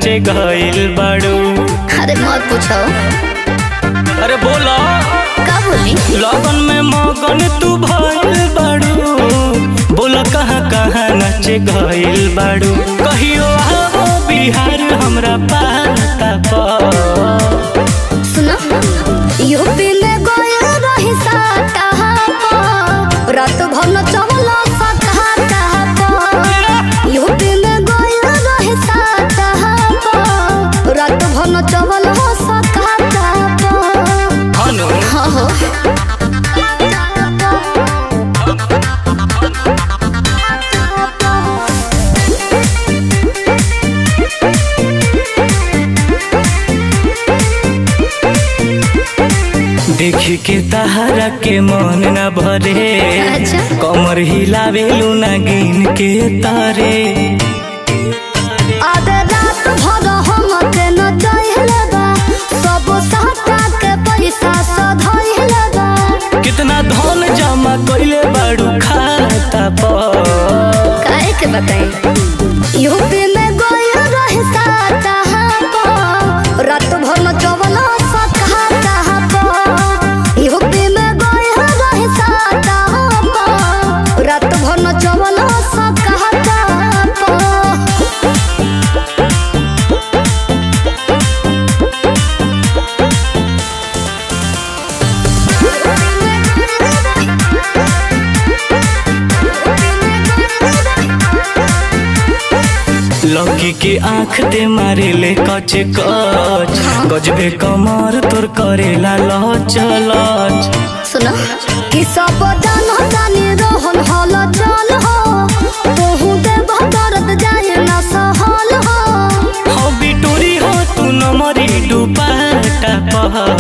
नचे गइल बाड़ू। अरे मत पूछो। अरे बोला का बोली? लगन में मगन तू भइल बाड़ू। बोला कहाँ कहाँ नचे गइल बाड़ू। कहियो आओ बिहार हमरा पाता पर। सुनो यूपी में गया रही साटा पर रात भर नचवला सकाता पर। यूपी में गया रही साटा पर रात भर नचवला सकाता पर। हनु हाँ हो देखी के तहरा के मन न भरे। अच्छा। कमर हिलावेलू ना गिन के तारे। आधे रात भर हम के नचैले बा सब साटा के पैसा सधैले बा। कितना धन जमा कइले बाड़ू खाता पर। काहे के बताई यूपी में गया रही साटा पर रात भर नचवला सकाता पर। यूपी में गया रही साटा पर रात भर नचवला सकाता पर। लौकी के आँख दे मारे ले कच कच। गजबे कमर तोर करेला लच लच। सुनो कि सब जानो जानी रोहन हल चल हो तोहू दे बदरत जाए ना सहल हो। हो बिटोरी हो तू नमरी डुबाटा पर।